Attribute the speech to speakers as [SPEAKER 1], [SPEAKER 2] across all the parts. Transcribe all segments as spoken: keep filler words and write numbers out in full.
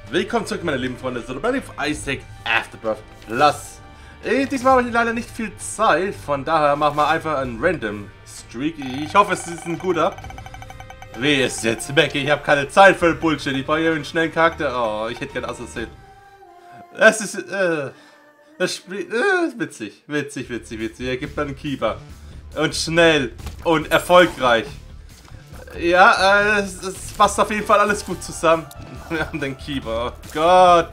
[SPEAKER 1] Willkommen zurück, meine lieben Freunde, zu Burning of Isaac Afterbirth Plus. Äh, diesmal habe ich leider nicht viel Zeit, von daher machen wir einfach einen Random Streak. Ich hoffe, es ist ein guter. Wie ist jetzt Becky? Ich habe keine Zeit für Bullshit. Ich brauche hier einen schnellen Charakter. Oh, ich hätte gerne Assassin. Das ist, äh, das Spiel, äh, witzig, witzig, witzig, witzig. Er gibt einen Keeper. Und schnell und erfolgreich. Ja, äh, es, es passt auf jeden Fall alles gut zusammen. Wir haben den Keeper. Oh Gott.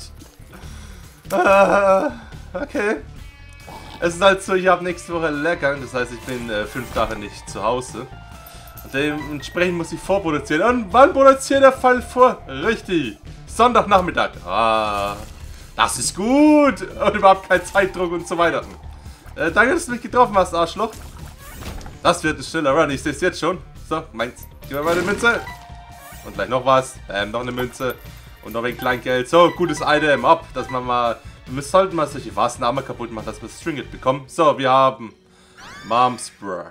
[SPEAKER 1] Ah, okay. Es ist halt so, ich habe nächste Woche Lehrgang. Das heißt, ich bin äh, fünf Tage nicht zu Hause. Und dementsprechend muss ich vorproduzieren. Und wann produziert der Fall vor? Richtig. Sonntagnachmittag. Ah, das ist gut. Und überhaupt kein Zeitdruck und so weiter. Äh, danke, dass du mich getroffen hast, Arschloch. Das wird ein schneller Run. Ich sehe es jetzt schon. So, meins. Gib mir mal eine Münze. Und gleich noch was. Ähm, noch eine Münze. Und noch ein Kleingeld. So, gutes Item ab, dass man mal... Wir sollten mal solche Maßnahmen kaputt machen, dass wir Stringet bekommen. So, wir haben... Momspur.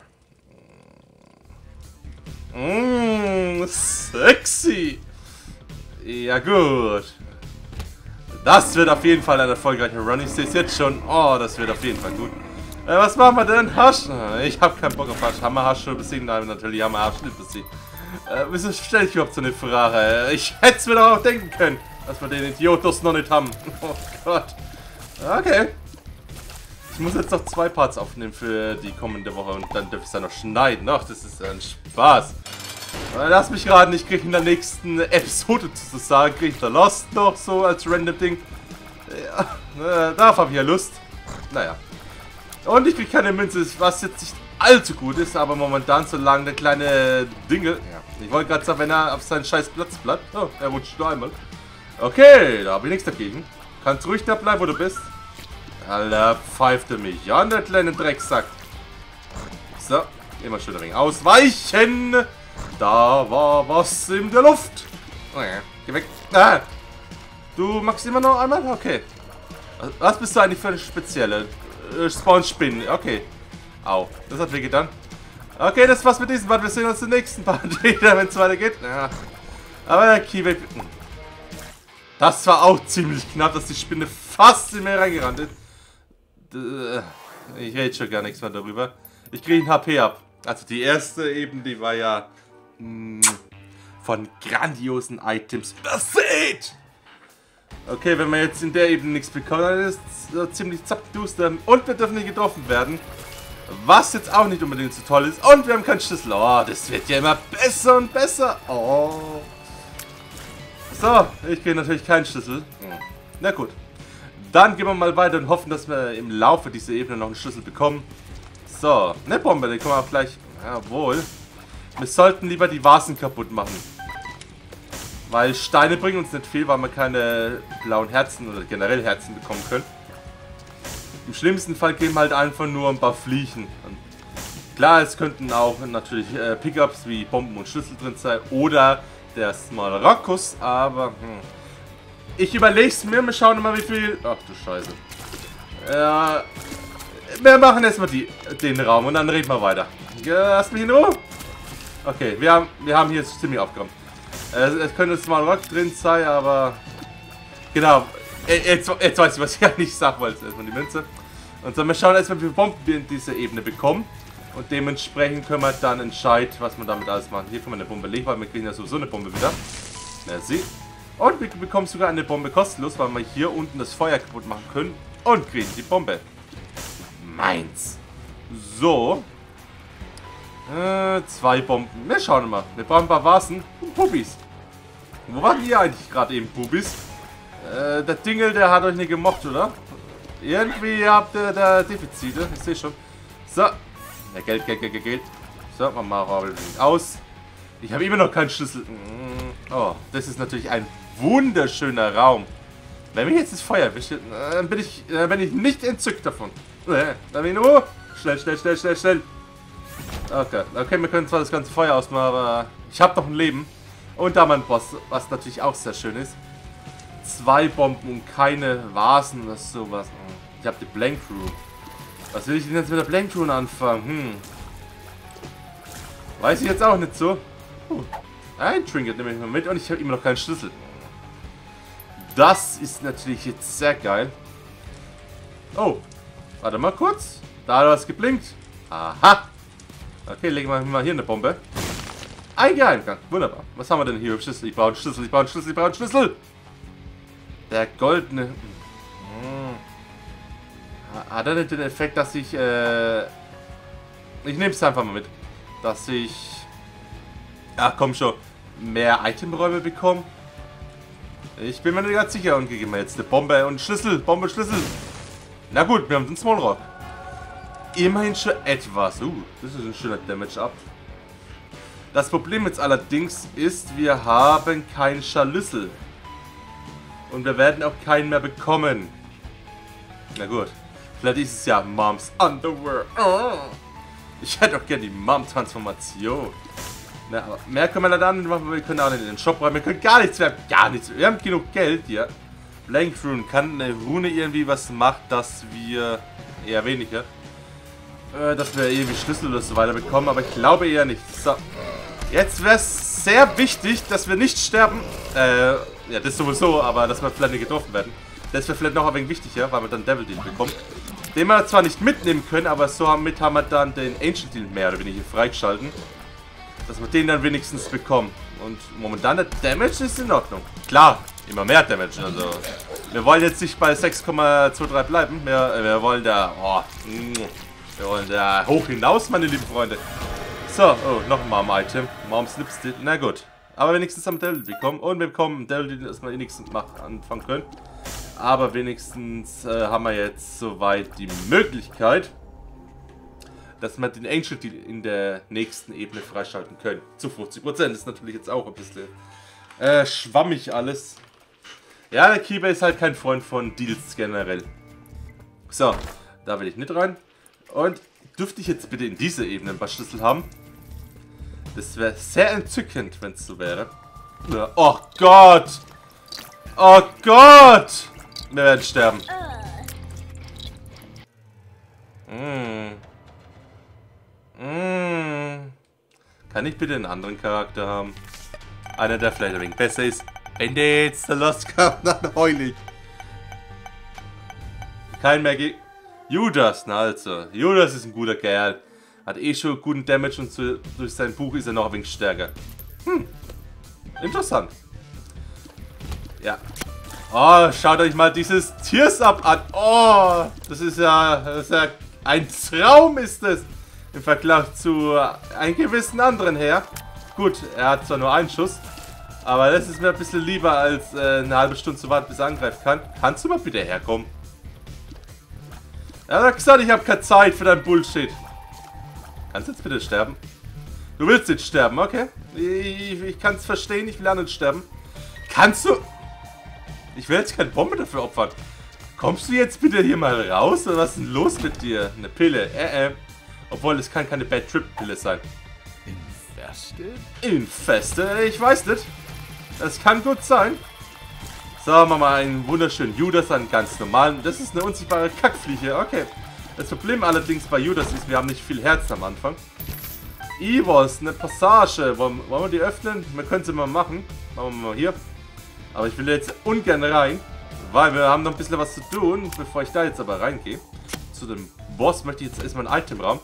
[SPEAKER 1] Mmm, sexy. Ja, gut. Das wird auf jeden Fall ein erfolgreicher Run. Ich sehe es jetzt schon. Oh, das wird auf jeden Fall gut. Äh, was machen wir denn? Hasch? Ich habe keinen Bock auf Hasch. Haben wir Hasch schon besiegt? Nein, natürlich haben wir Hasch nicht besiegt. Äh, wieso stelle ich überhaupt so eine Frage? Ich hätte es mir doch auch denken können, dass wir den Idiotus noch nicht haben. Oh Gott. Okay. Ich muss jetzt noch zwei Parts aufnehmen für die kommende Woche und dann dürfte ich es dann noch schneiden. Ach, das ist ein Spaß. Äh, lass mich raten, ich kriege in der nächsten Episode zu sagen, kriege ich da Lost noch so als random Ding. Ja, äh, darauf habe ich ja Lust. Naja. Und ich kriege keine Münze, was jetzt nicht allzu gut ist, aber momentan, solange der kleine Dinge... Ja, ich wollte gerade sagen, wenn er auf seinen scheiß Platz bleibt. Oh, er rutscht nur einmal. Okay, da habe ich nichts dagegen. Kannst ruhig da bleiben, wo du bist. Alter, pfeift er mich an, der kleine Drecksack. So, immer schön Ring ausweichen. Da war was in der Luft. Oh ja, geh weg. Ah, du magst immer noch einmal? Okay. Was bist du eigentlich für eine spezielle? Spawn-Spinnen, okay. Au, das hat wehgetan. Okay, das war's mit diesem Part. Wir sehen uns im nächsten Part wieder, wenn es weitergeht. Ja. Aber der Key. Das war auch ziemlich knapp, dass die Spinne fast in mir reingerannt ist. Ich rede schon gar nichts mehr darüber. Ich kriege ein H P ab. Also die erste eben, die war ja mh, von grandiosen Items übersät. Okay, wenn wir jetzt in der Ebene nichts bekommen, dann ist es äh, ziemlich zappenduster. Und wir dürfen nicht getroffen werden. Was jetzt auch nicht unbedingt so toll ist. Und wir haben keinen Schlüssel. Oh, das wird ja immer besser und besser. Oh. So, ich kriege natürlich keinen Schlüssel. Na gut. Dann gehen wir mal weiter und hoffen, dass wir im Laufe dieser Ebene noch einen Schlüssel bekommen. So, eine Bombe, die können wir auch gleich... Jawohl. Wir sollten lieber die Vasen kaputt machen. Weil Steine bringen uns nicht viel, weil wir keine blauen Herzen oder generell Herzen bekommen können. Im schlimmsten Fall geben halt einfach nur ein paar Fliechen. Und klar, es könnten auch natürlich äh, Pickups wie Bomben und Schlüssel drin sein. Oder der Small Rockus, aber... Hm. Ich überlege es mir, wir schauen mal wie viel... Ach du Scheiße. Äh, wir machen erstmal die, den Raum und dann reden wir weiter. Lass mich in Ruhe. Okay, wir haben, wir haben hier ziemlich aufgeräumt. Es könnte Small Rock drin sein, aber... Genau, jetzt, jetzt weiß ich, was ich eigentlich sagen wollte. Erstmal die Münze. Und so, wir schauen erstmal, wie viele Bomben wir in dieser Ebene bekommen. Und dementsprechend können wir dann entscheiden, was wir damit alles machen. Hier können wir eine Bombe legen, weil wir kriegen ja sowieso eine Bombe wieder. Merci. Und wir bekommen sogar eine Bombe kostenlos, weil wir hier unten das Feuer kaputt machen können. Und kriegen die Bombe. Meins. So. Äh, zwei Bomben. Wir schauen mal. Wir brauchen ein paar Vasen und Pupis. Wo waren ihr eigentlich gerade eben, Pupis? Äh, der Dingel, der hat euch nicht gemocht, oder? Irgendwie habt ihr da Defizite. Ich sehe schon. So. Ja, Geld, Geld, Geld, Geld. So, machen wir mal aus. Ich habe immer noch keinen Schlüssel. Oh, das ist natürlich ein wunderschöner Raum. Wenn mich jetzt das Feuer erwischt, dann bin ich, dann bin ich nicht entzückt davon. Dann bin ich nur... Schnell, schnell, schnell, schnell, schnell. Okay, okay, wir können zwar das ganze Feuer ausmachen, aber ich habe noch ein Leben. Und da mein Boss, was natürlich auch sehr schön ist. Zwei Bomben und keine Vasen oder sowas. Ich habe die Blank Room. Was will ich denn jetzt mit der Blank Room anfangen? Hm. Weiß ich jetzt auch nicht so. Puh. Ein Trinket nehme ich mal mit und ich habe immer noch keinen Schlüssel. Das ist natürlich jetzt sehr geil. Oh, warte mal kurz. Da hat was geblinkt. Aha. Okay, legen wir mal hier eine Bombe. Ein Geheimgang. Wunderbar. Was haben wir denn hier? Schlüssel. Ich brauche einen Schlüssel. Ich brauche einen Schlüssel. Ich brauche einen Schlüssel. Der goldene... Hm. Hat er nicht den Effekt, dass ich... Äh ich nehme es einfach mal mit. Dass ich... Ach komm schon. Mehr Itemräume bekomme. Ich bin mir nicht ganz sicher. Und geben wir jetzt eine Bombe und Schlüssel. Bombe, Schlüssel. Na gut, wir haben den Small Rock. Immerhin schon etwas. Uh, das ist ein schöner Damage-Up. Das Problem jetzt allerdings ist, wir haben keinen Scharlüssel. Und wir werden auch keinen mehr bekommen. Na gut. Vielleicht ist es ja Moms Underwear. Oh. Ich hätte auch gerne die Mom-Transformation. Na, aber mehr können wir da dann machen. Wir können auch nicht in den Shop rein. Wir können gar nichts. Wir haben gar nichts. Wir haben genug Geld hier. Blank Rune. Kann eine Rune irgendwie was macht, dass wir... Eher weniger. Äh, dass wir irgendwie Schlüssel oder so weiter bekommen. Aber ich glaube eher nicht. So. Jetzt wäre es sehr wichtig, dass wir nicht sterben. Äh, ja, das sowieso. Aber dass wir vielleicht nicht getroffen werden. Das wäre vielleicht noch ein wenig wichtiger, weil wir dann Devil Deal bekommen. Den wir zwar nicht mitnehmen können, aber somit haben wir dann den Ancient Deal mehr oder weniger freigeschalten. Dass wir den dann wenigstens bekommen. Und momentan der Damage ist in Ordnung. Klar, immer mehr Damage. Also wir wollen jetzt nicht bei sechs Komma drei bleiben. Wir, wir wollen da... Oh, wir wollen da hoch hinaus, meine lieben Freunde. So, oh, noch ein Mom-Item. Mom's Lipstick. Na gut. Aber wenigstens haben wir Devil Deal bekommen. Und wir bekommen einen Devil Deal, dass wir wenigstens anfangen können. Aber wenigstens äh, haben wir jetzt soweit die Möglichkeit, dass wir den Ancient Deal in der nächsten Ebene freischalten können. Zu fünfzig Prozent ist natürlich jetzt auch ein bisschen äh, schwammig alles. Ja, der Keeper ist halt kein Freund von Deals generell. So, da will ich nicht rein. Und dürfte ich jetzt bitte in dieser Ebene ein paar Schlüssel haben? Das wäre sehr entzückend, wenn es so wäre. Ja, oh Gott! Oh Gott! Wir werden sterben. Mm. Mm. Kann ich bitte einen anderen Charakter haben? Einer, der vielleicht ein wenig besser ist. Wenn der jetzt der Lost kommt, dann heul ich. Kein mehr ge... Judas, na also. Judas ist ein guter Kerl. Hat eh schon guten Damage und zu, durch sein Buch ist er noch ein wenig stärker. Hm. Interessant. Ja. Oh, schaut euch mal dieses Tears-Up an. Oh, das ist ja, das ist ja ein Traum ist es. Im Vergleich zu einem gewissen anderen her. Gut, er hat zwar nur einen Schuss. Aber das ist mir ein bisschen lieber, als äh, eine halbe Stunde zu warten, bis er angreifen kann. Kannst du mal bitte herkommen? Er hat gesagt, ich habe keine Zeit für dein Bullshit. Kannst du jetzt bitte sterben? Du willst jetzt sterben, okay? Ich, ich, ich kann es verstehen, ich will auch nicht sterben. Kannst du... Ich will jetzt keine Bombe dafür opfern. Kommst du jetzt bitte hier mal raus? Oder was ist denn los mit dir? Eine Pille, äh, äh. Obwohl, es kann keine Bad Trip Pille sein. Infested? Infested? Ich weiß nicht. Das kann gut sein. So, machen wir mal einen wunderschönen Judas, einen ganz normalen. Das ist eine unsichtbare Kackfliege, okay. Das Problem allerdings bei Judas ist, wir haben nicht viel Herz am Anfang. Evos, eine Passage. Wollen, wollen wir die öffnen? Wir können sie mal machen. Machen wir mal hier. Aber ich will jetzt ungern rein, weil wir haben noch ein bisschen was zu tun, bevor ich da jetzt aber reingehe. Zu dem Boss möchte ich jetzt erstmal ein Itemraum.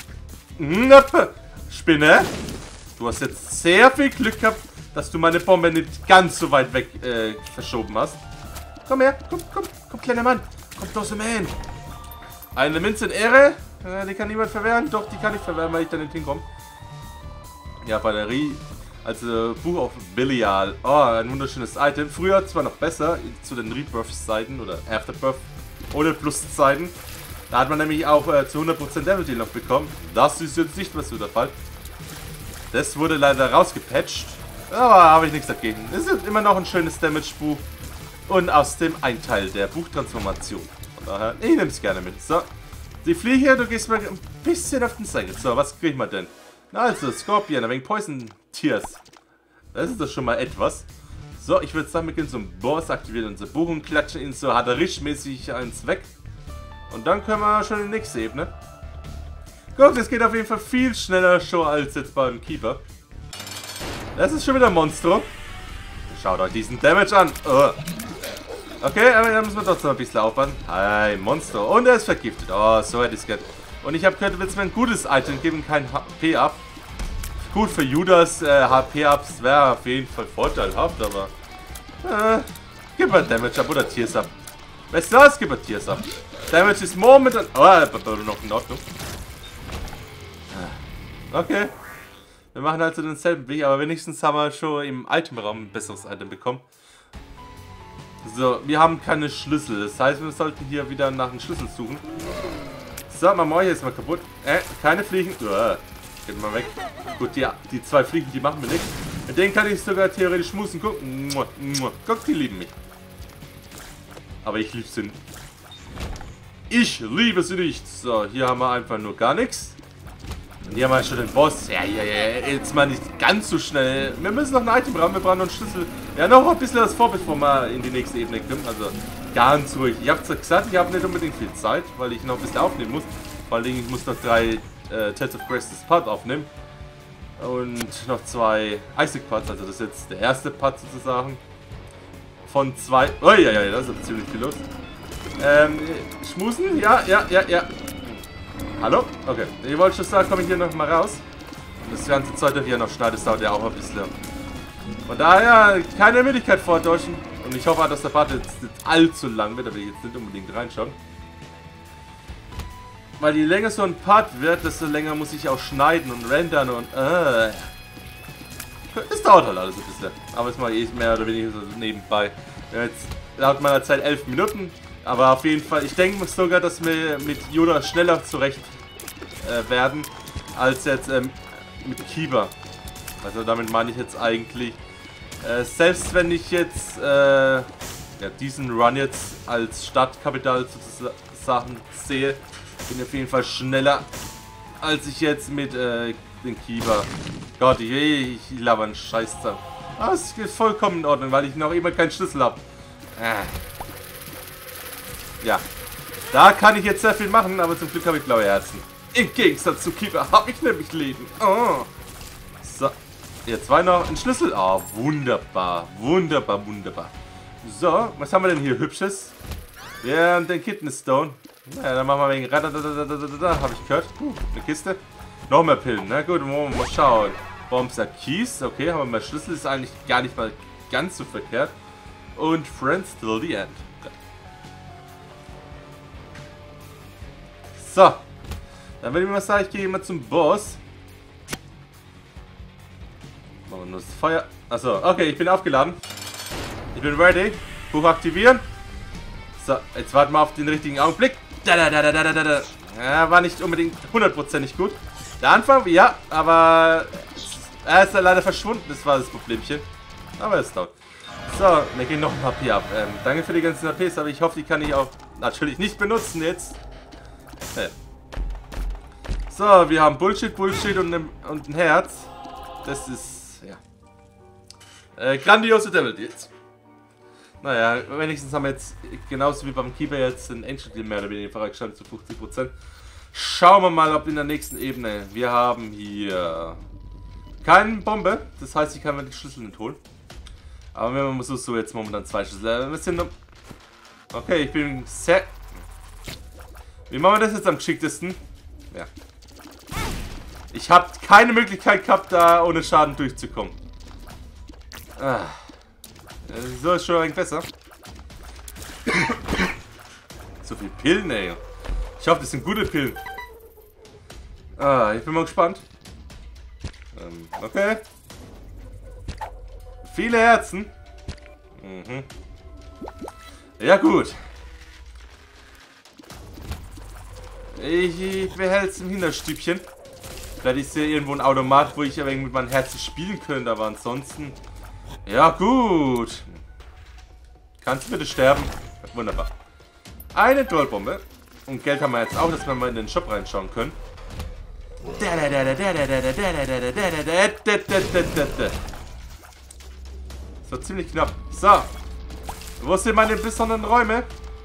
[SPEAKER 1] Spinne, du hast jetzt sehr viel Glück gehabt, dass du meine Bombe nicht ganz so weit weg äh, verschoben hast. Komm her, komm, komm, komm, kleiner Mann. Komm, close man. Eine Münze in Ehre, äh, die kann niemand verwehren. Doch, die kann ich verwehren, weil ich da nicht hinkomme. Ja, Batterie. Also Buch auf Belial. Oh, ein wunderschönes Item. Früher zwar noch besser, zu den Rebirth-Zeiten oder Afterbirth ohne Plus-Zeiten. Da hat man nämlich auch äh, zu hundert Prozent Devil Deal noch bekommen. Das ist jetzt nicht mehr so der Fall. Das wurde leider rausgepatcht. Aber habe ich nichts dagegen. Es ist immer noch ein schönes Damage-Buch. Und aus dem ein Teil der Buchtransformation. Von daher, ich nehme es gerne mit. So, die Fliege, du gehst mal ein bisschen auf den Senkel. So, was kriegen wir denn? Na also, Scorpion, ein wenig Poison Tears. Das ist doch schon mal etwas. So, ich würde sagen, wir gehen zum Boss, aktivieren unsere Buch und klatschen ihn so Haderisch-mäßig eins weg. Und dann können wir schon in die nächste Ebene. Guck, das geht auf jeden Fall viel schneller schon als jetzt beim Keeper. Das ist schon wieder ein Monstrum. Schaut euch diesen Damage an. Oh. Okay, aber dann müssen wir trotzdem ein bisschen aufpassen. Ein Monster. Und er ist vergiftet. Oh, so hätte ich es gehört. Und ich habe gehört, du willst mir ein gutes Item geben, kein H P-Up. Gut, für Judas äh, H P-Ups wäre auf jeden Fall vorteilhaft, aber... Äh, gib mal Damage ab oder Tears ab. Weißt du was? Gib mal Tears ab. Damage ist momentan... Oh, noch in Ordnung. Okay. Wir machen also denselben Weg, aber wenigstens haben wir schon im Itemraum ein besseres Item bekommen. So, wir haben keine Schlüssel. Das heißt, wir sollten hier wieder nach einem Schlüssel suchen. So, mein Mäuer ist mal kaputt. Äh, keine Fliegen. Uah, geht mal weg. Gut, die, die zwei Fliegen, die machen mir nichts. Mit denen kann ich sogar theoretisch schmusen. Guck, guck, die lieben mich. Aber ich liebe sie nicht. Ich liebe sie nicht. So, hier haben wir einfach nur gar nichts. Und hier haben wir schon den Boss. Ja, ja, ja, jetzt mal nicht ganz so schnell. Wir müssen noch ein Item haben, wir brauchen noch einen Schlüssel. Ja, noch ein bisschen das vor, bevor wir in die nächste Ebene kommen. Also, ganz ruhig. Ich hab's ja gesagt, ich habe nicht unbedingt viel Zeit, weil ich noch ein bisschen aufnehmen muss. Vor allem, ich muss noch drei äh, Tales of Grace's Part aufnehmen. Und noch zwei Isaac Parts, also das ist jetzt der erste Part sozusagen. Von zwei... Oh ja, ja, da ist aber ziemlich viel los. Ähm, schmusen? Ja, ja, ja, ja. Hallo? Okay. Ich wollte schon sagen, komme ich hier noch mal raus. Und das ganze Zeug, das hier noch schneidet, dauert ja auch ein bisschen. Von daher, keine Möglichkeit vordurchen. Und ich hoffe, dass der Part jetzt nicht allzu lang wird, aber ich jetzt nicht unbedingt reinschauen. Weil je länger so ein Part wird, desto länger muss ich auch schneiden und rendern und äh. Es dauert halt alles ein bisschen. Aber es mache ich mehr oder weniger so nebenbei. Wir haben jetzt laut meiner Zeit elf Minuten. Aber auf jeden Fall, ich denke sogar, dass wir mit Yoda schneller zurecht äh, werden, als jetzt ähm, mit Kiba. Also damit meine ich jetzt eigentlich, äh, selbst wenn ich jetzt äh, ja, diesen Run jetzt als Startkapital sozusagen sehe, bin ich auf jeden Fall schneller, als ich jetzt mit äh, den Kiba. Gott, ich, ich laber einen Scheiß da. Ah, es ist vollkommen in Ordnung, weil ich noch immer keinen Schlüssel habe. Äh. Ja, da kann ich jetzt sehr viel machen, aber zum Glück habe ich blaue Herzen. Im Gegensatz zu Kiba habe ich nämlich Leben. Oh. So, jetzt war noch ein Schlüssel. Oh, wunderbar, wunderbar, wunderbar. So, was haben wir denn hier Hübsches? Wir haben den Kidney Stone. Naja, dann machen wir wegen Radadadadadada, habe ich gehört. Uh, eine Kiste. Noch mehr Pillen, na gut, mal schauen. Bombser Keys, okay, haben wir mal Schlüssel, ist eigentlich gar nicht mal ganz so verkehrt. Und Friends till the end. So, dann würde ich mal sagen, ich gehe mal zum Boss. Machen wir nur das Feuer. Achso, okay, ich bin aufgeladen. Ich bin ready. Buch aktivieren. So, jetzt warten wir auf den richtigen Augenblick. Da, da, da, da, da, da, da. Ja, war nicht unbedingt hundertprozentig gut. Der Anfang, ja, aber er ist ja leider verschwunden, das war das Problemchen. Aber es dauert. So, wir gehen noch ein H P ab. Ähm, danke für die ganzen H Ps, aber ich hoffe, die kann ich auch natürlich nicht benutzen jetzt. Ja. So, wir haben Bullshit, Bullshit und ein, und ein Herz. Das ist, ja. Äh, grandiose Devil Deals. Naja, wenigstens haben wir jetzt, genauso wie beim Keeper, jetzt ein Ancient Deal mehr oder weniger freigeschaltet zu fünfzig Prozent. Schauen wir mal, ob in der nächsten Ebene. Wir haben hier keine Bombe. Das heißt, ich kann mir die Schlüssel nicht holen. Aber wir haben so jetzt momentan zwei Schlüssel. Wir sind noch... Okay, ich bin sehr... Wie machen wir das jetzt am geschicktesten? Ja. Ich habe keine Möglichkeit gehabt, da ohne Schaden durchzukommen. Ah. So ist schon ein wenig besser. So viel Pillen, ey. Ich hoffe, das sind gute Pillen. Ah, ich bin mal gespannt. Ähm, okay. Viele Herzen. Mhm. Ja, gut. Ich behälte es im Hinterstübchen. Vielleicht ist hier irgendwo ein Automat, wo ich ein wenig mit meinem Herzen spielen könnte, aber ansonsten... Ja, gut. Kannst du bitte sterben? Wunderbar. Eine Trollbombe. Und Geld haben wir jetzt auch, dass wir mal in den Shop reinschauen können. Das war ziemlich knapp. So. Wo sind meine besonderen Räume?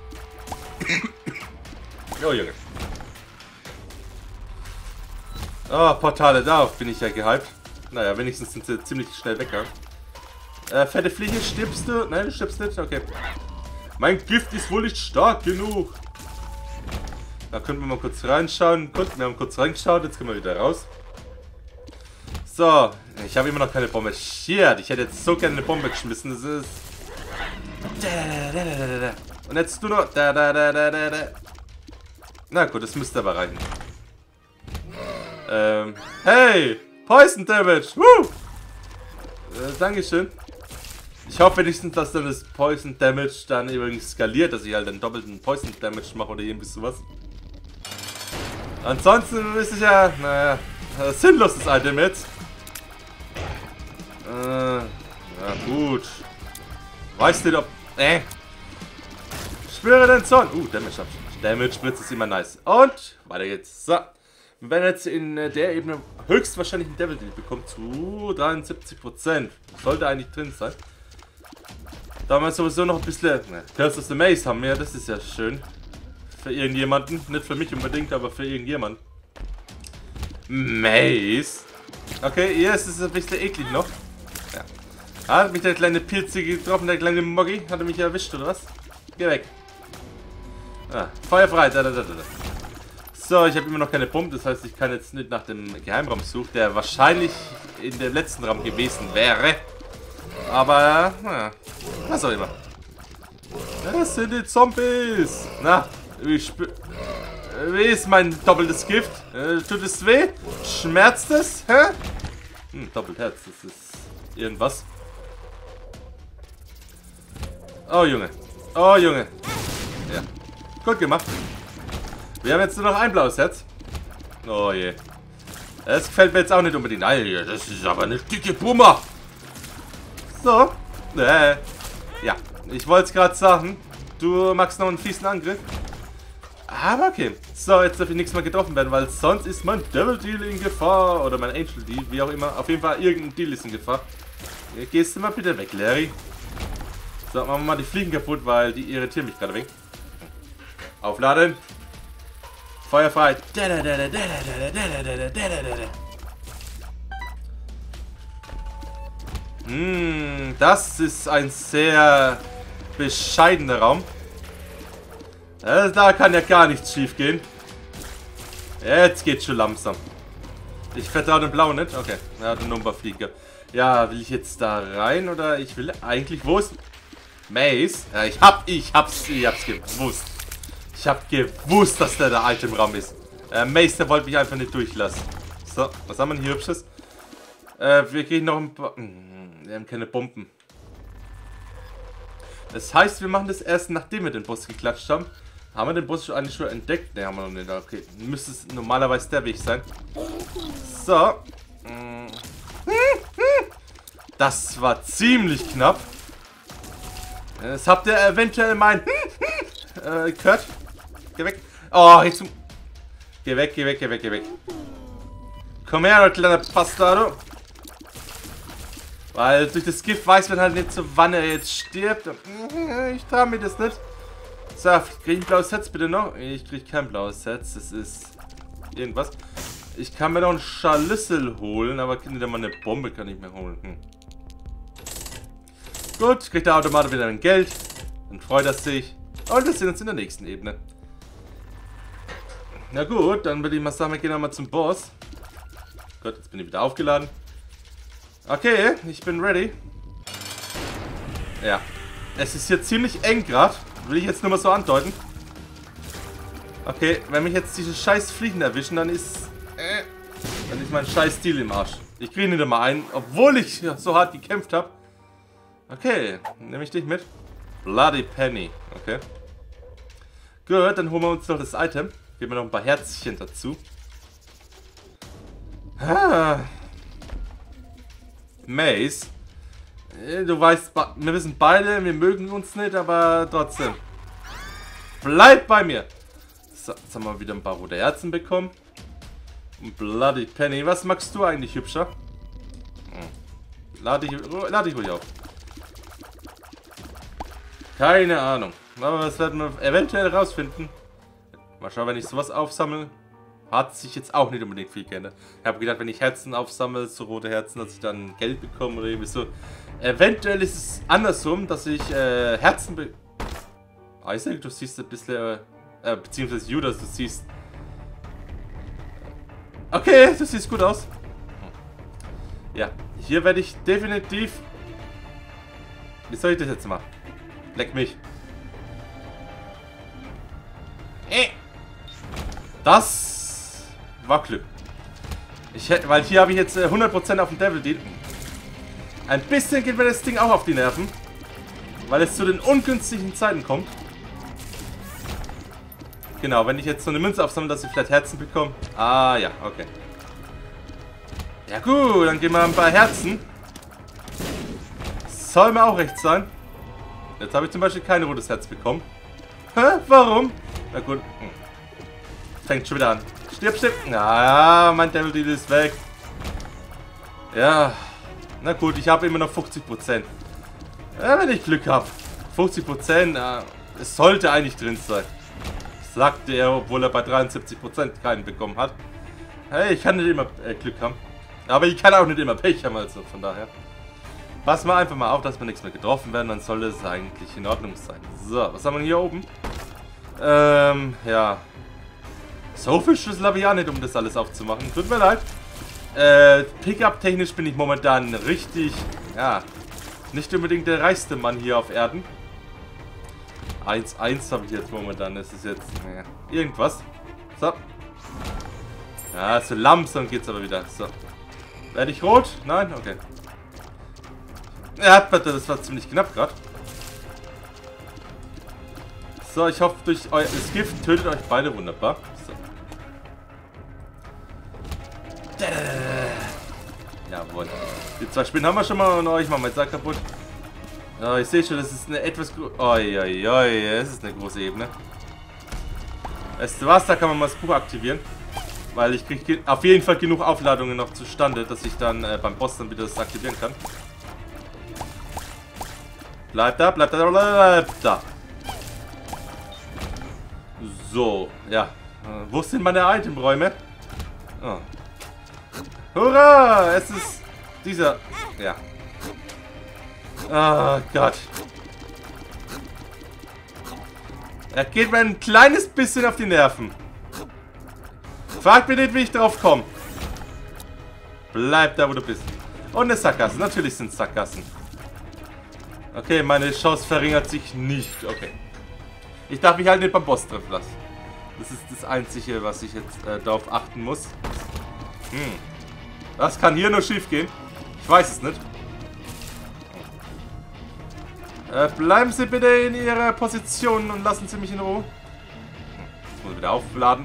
[SPEAKER 1] Oh, Junge. Oh, Portale, darauf bin ich ja gehypt. Naja, wenigstens sind sie ziemlich schnell weggegangen. Äh, fette Fliege, stirbst du? Nein, du stirbst nicht? Okay. Mein Gift ist wohl nicht stark genug. Da können wir mal kurz reinschauen. Gut, wir haben kurz reingeschaut. Jetzt können wir wieder raus. So. Ich habe immer noch keine Bombe. Shit, ich hätte jetzt so gerne eine Bombe geschmissen. Das ist... Und jetzt du noch... Na gut, das müsste aber reichen. Ähm... Hey! Poison Damage! Woo! Äh, Dankeschön. Ich hoffe wenigstens, dass dann das Poison Damage dann übrigens skaliert, dass ich halt einen doppelten Poison Damage mache oder irgendwie sowas. Ansonsten ist es ja, naja, sinnlos das Item jetzt. Äh, ja gut. Weißt du doch, äh. Spüre den Zorn. Uh, Damage. Damage Spritz ist immer nice. Und, weiter geht's. So. Wir werden jetzt in der Ebene höchstwahrscheinlich einen Devil Deal bekommen zu dreiundsiebzig Prozent. Sollte eigentlich drin sein. Da haben wir sowieso noch ein bisschen ne, Curse of the Maze haben wir, das ist ja schön. Für irgendjemanden, nicht für mich unbedingt, aber für irgendjemanden. Maze. Okay, hier ist es ein bisschen eklig noch. Ja. Hat mich der kleine Pilzige getroffen, der kleine Moggi? Hat er mich erwischt oder was? Geh weg. Ah, feuerfrei. Da, da, da, da. So, ich habe immer noch keine Pumpe, das heißt, ich kann jetzt nicht nach dem Geheimraum suchen, der wahrscheinlich in dem letzten Raum gewesen wäre. Aber, naja, was auch immer. Das sind die Zombies. Na, wie, wie ist mein doppeltes Gift? Äh, tut es weh? Schmerzt es? Hä? Hm, Doppelherz, das ist irgendwas. Oh, Junge. Oh, Junge. Ja, gut gemacht. Wir haben jetzt nur noch ein blaues Herz. Oh je. Das gefällt mir jetzt auch nicht unbedingt. Alter, das ist aber eine dicke Bummer. So. Äh. Ja, ich wollte es gerade sagen. Du magst noch einen fiesen Angriff. Aber okay. So, jetzt darf ich nichts mehr getroffen werden, weil sonst ist mein Devil Deal in Gefahr. Oder mein Angel Deal, wie auch immer. Auf jeden Fall, irgendein Deal ist in Gefahr. Hier gehst du mal bitte weg, Larry. So, machen wir mal die Fliegen kaputt, weil die irritieren mich gerade weg. Aufladen. Feuerfrei. Hm, das ist ein sehr bescheidener Raum. Also, da kann ja gar nichts schief gehen. Jetzt geht's schon langsam. Ich vertraue den Blauen nicht. Okay, er hat eine Nummerflieger. Ja, will ich jetzt da rein oder ich will eigentlich... Wo ist... Maze? Ja, ich hab... Ich hab's... Ich hab's gewusst. Ich hab gewusst, dass der der Itemraum ist. Äh, Maze, der wollte mich einfach nicht durchlassen. So, was haben wir denn hier Hübsches? Äh, wir kriegen noch ein paar... Hm, wir haben keine Bomben. Das heißt, wir machen das erst, nachdem wir den Boss geklatscht haben. Haben wir den Boss schon eigentlich schon entdeckt? Ne, haben wir noch nicht. Okay, müsste es normalerweise der Weg sein. So. Das war ziemlich knapp. Das habt ihr eventuell mein... äh, gehört? Geh weg. Oh, jetzt... Geh weg, geh weg, geh weg, geh weg. Komm her, kleiner Bastardo. Weil durch das Gift weiß man halt nicht so, wann er jetzt stirbt. Ich traue mir das nicht. So, krieg ich ein blaues Herz bitte noch? Ich krieg kein blaues Herz. Das ist irgendwas. Ich kann mir noch einen Scharlüssel holen, aber nicht mal eine Bombe kann ich mir holen. Hm. Gut, kriegt der Automat wieder ein Geld. Dann freut er sich. Und wir sehen uns in der nächsten Ebene. Na gut, dann würde ich mal sagen, wir gehen nochmal zum Boss. Gut, jetzt bin ich wieder aufgeladen. Okay, ich bin ready. Ja. Es ist hier ziemlich eng gerade. Will ich jetzt nur mal so andeuten. Okay, wenn mich jetzt diese scheiß Fliegen erwischen, dann ist... Äh, dann ist mein scheiß Stil im Arsch. Ich kriege nicht einmal ein, obwohl ich so hart gekämpft habe. Okay, nehme ich dich mit. Bloody Penny. Okay. Gut, dann holen wir uns noch das Item. Geben wir noch ein paar Herzchen dazu. Ah. Maze. Du weißt, wir wissen beide, wir mögen uns nicht, aber trotzdem. Bleib bei mir. So, jetzt haben wir wieder ein paar rote Herzen bekommen. Und Bloody Penny. Was magst du eigentlich, Hübscher? Hm. Lade dich, lade dich ruhig auf. Keine Ahnung. Aber das werden wir eventuell rausfinden. Mal schauen, wenn ich sowas aufsammle. Hat sich jetzt auch nicht unbedingt viel geändert. Ich habe gedacht, wenn ich Herzen aufsammle, so rote Herzen, dass ich dann Geld bekomme oder irgendwie so. Eventuell ist es andersrum, dass ich äh, Herzen be... Isaac, du siehst ein bisschen... Äh, beziehungsweise Judas, du siehst... Okay, das sieht gut aus. Ja, hier werde ich definitiv... Wie soll ich das jetzt machen? Leck mich. Äh. Das war Glück. Ich hätte, weil hier habe ich jetzt äh, hundert Prozent auf dem Devil Deal. Ein bisschen geht mir das Ding auch auf die Nerven. Weil es zu den ungünstigen Zeiten kommt. Genau, wenn ich jetzt so eine Münze aufsammle, dass ich vielleicht Herzen bekomme. Ah, ja, okay. Ja gut, dann gehen wir ein paar Herzen. Soll mir auch recht sein. Jetzt habe ich zum Beispiel kein rotes Herz bekommen. Hä? Warum? Na gut. Hm. Fängt schon wieder an. Stirb, stirb. Ja, mein Devil Deal ist weg. Ja. Na gut, ich habe immer noch fünfzig Prozent. Ja, wenn ich Glück habe. fünfzig Prozent. Ja, es sollte eigentlich drin sein. Sagte er, obwohl er bei dreiundsiebzig Prozent keinen bekommen hat. Hey, ich kann nicht immer äh, Glück haben. Aber ich kann auch nicht immer Pech haben, also von daher. Passen wir einfach mal auf, dass wir nichts mehr getroffen werden, dann soll es eigentlich in Ordnung sein. So, was haben wir hier oben? Ähm, ja. So viel Schlüssel habe ich auch nicht, um das alles aufzumachen. Tut mir leid. Äh, Pickup-technisch bin ich momentan richtig, ja, nicht unbedingt der reichste Mann hier auf Erden. eins eins habe ich jetzt momentan, das ist jetzt, naja, irgendwas. So. Ja, so langsam geht's aber wieder. So. Werde ich rot? Nein? Okay. Ja, das war ziemlich knapp gerade. So, ich hoffe, durch euer das Gift tötet euch beide wunderbar. So. Jawohl. Die zwei Spinnen haben wir schon mal und oh, ich mache mein Sack kaputt. Oh, ich sehe schon, das ist eine etwas große... Oi, oi, oi, das ist eine große Ebene. Weißt du was, da kann man mal das Buch aktivieren. Weil ich kriege auf jeden Fall genug Aufladungen noch zustande, dass ich dann äh, beim Boss dann wieder das aktivieren kann. Bleib da, bleib da, bleib da. So, ja. Äh, wo sind meine Itemräume? Oh. Hurra! Es ist dieser... Ja. Oh Gott. Er geht mir ein kleines bisschen auf die Nerven. Frag mich nicht, wie ich drauf komme. Bleib da, wo du bist. Und eine Sackgasse. Natürlich sind es Sackgassen. Okay, meine Chance verringert sich nicht. Okay. Ich darf mich halt nicht beim Boss treffen lassen. Das ist das Einzige, was ich jetzt äh, darauf achten muss. Hm. Was kann hier nur schief gehen? Ich weiß es nicht. Äh, bleiben Sie bitte in Ihrer Position und lassen Sie mich in Ruhe. Jetzt muss ich wieder aufladen.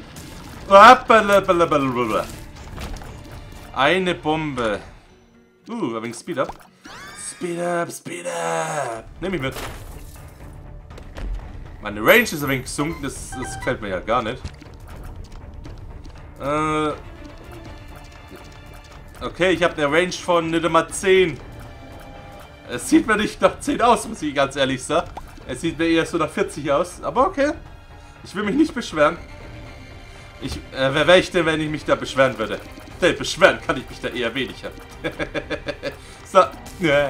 [SPEAKER 1] Eine Bombe. Uh, ein wenig Speed up. Speed up, Speed up. Nehme ich mit. Meine Range ist ein wenig gesunken, das, das gefällt mir ja gar nicht. Äh. Okay, ich habe eine Range von nicht einmal zehn. Es sieht mir nicht nach zehn aus, muss ich ganz ehrlich sagen. Es sieht mir eher so nach vierzig aus. Aber okay. Ich will mich nicht beschweren. Ich, äh, wer wäre ich denn, wenn ich mich da beschweren würde? Denn beschweren kann ich mich da eher weniger. So. Ja.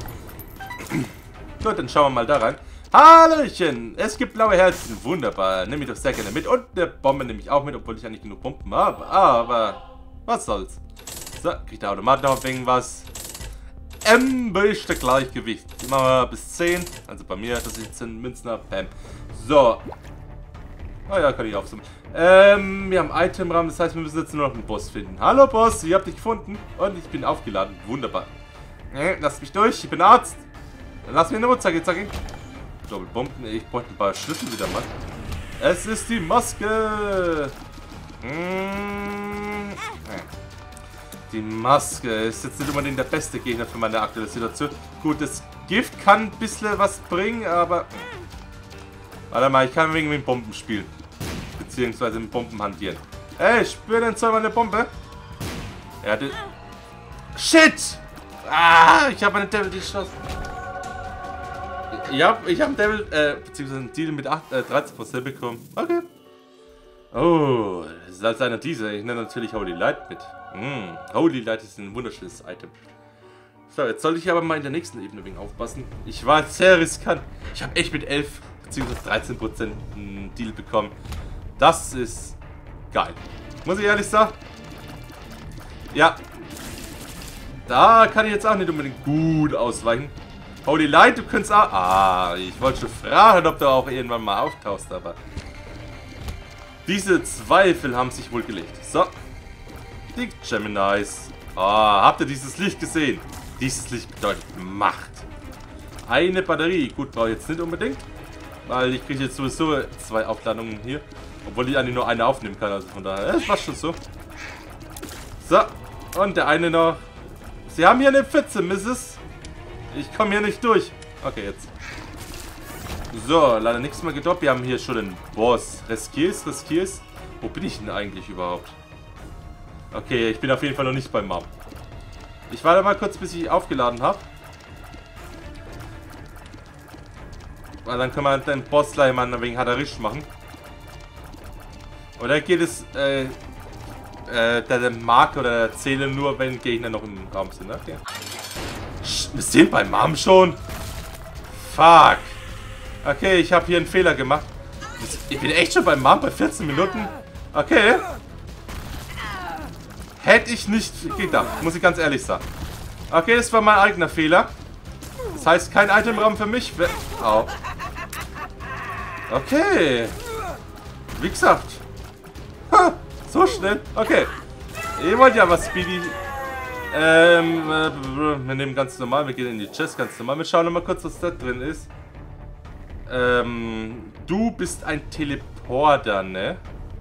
[SPEAKER 1] Gut, dann schauen wir mal da rein. Hallöchen! Es gibt blaue Herzen. Wunderbar. Nehme ich doch sehr gerne mit. Und eine Bombe nehme ich auch mit, obwohl ich ja nicht genug Bomben habe. Aber was soll's. So, kriegt der Automat noch irgendwas. M ist der Gleichgewicht. Die machen wir bis zehn. Also bei mir, dass ich zehn Münzen habe. Bam. So. Oh ja, kann ich aufsummen. Ähm, wir haben Itemraum, das heißt, wir müssen jetzt nur noch einen Boss finden. Hallo Boss, ich hab dich gefunden. Und ich bin aufgeladen. Wunderbar. Äh, lass mich durch, ich bin Arzt. Dann lass mich in Ruhe, zacki, zacki. Doppelbomben, ich bräuchte ein paar Schlüssel wieder mal. Es ist die Maske. Mmh. Die Maske ist jetzt nicht unbedingt der beste Gegner für meine aktuelle Situation. Gut, das Gift kann ein bisschen was bringen, aber... Warte mal, ich kann wegen mit Bomben spielen. Beziehungsweise mit Bomben hantieren. Ey, spür denn zweimal eine Bombe? Er hatte... Shit! Ah, ich habe eine Devil geschossen. Ja, ich habe einen Devil, äh, beziehungsweise einen Deal mit acht, äh, dreizehn Prozent bekommen. Okay. Oh, das ist als einer dieser. Ich nenne natürlich Holy Light mit. Mm, Holy Light ist ein wunderschönes Item. So, jetzt soll ich aber mal in der nächsten Ebene wegen aufpassen. Ich war sehr riskant. Ich habe echt mit elf beziehungsweise dreizehn Prozent Deal bekommen. Das ist geil. Muss ich ehrlich sagen. Ja. Da kann ich jetzt auch nicht unbedingt gut ausweichen. Holy Light, du könntest auch... Ah, ich wollte schon fragen, ob du auch irgendwann mal auftauchst, aber... Diese Zweifel haben sich wohl gelegt. So. Die Geminis. Ah, habt ihr dieses Licht gesehen? Dieses Licht bedeutet Macht. Eine Batterie. Gut, brauche ich jetzt nicht unbedingt. Weil ich kriege jetzt sowieso zwei Aufladungen hier. Obwohl ich eigentlich nur eine aufnehmen kann. Also von daher, das war schon so. So. Und der eine noch. Sie haben hier eine Pfütze, Misses Ich komme hier nicht durch. Okay, jetzt. So, leider nichts mehr gedroppt. Wir haben hier schon den Boss. Riskiers, Riskiers. Wo bin ich denn eigentlich überhaupt? Okay, ich bin auf jeden Fall noch nicht beim Mob. Ich warte mal kurz, bis ich aufgeladen habe. Weil dann können wir den Boss gleich mal ein wenig Hadarisch machen. Oder geht es, äh, äh, der, der Mark oder der Zähle nur, wenn Gegner noch im Raum sind, okay? Wir sind beim Mom schon. Fuck. Okay, ich habe hier einen Fehler gemacht. Ich bin echt schon beim Mom bei vierzehn Minuten. Okay. Hätte ich nicht gedacht, muss ich ganz ehrlich sagen. Okay, das war mein eigener Fehler. Das heißt, kein Itemraum für mich. Au. Okay. Wie gesagt. Ha, so schnell. Okay. Ihr wollt ja was, Speedy. Ähm, äh, wir nehmen ganz normal. Wir gehen in die Chest ganz normal. Wir schauen noch mal kurz, was da drin ist. Ähm, du bist ein Teleporter, ne?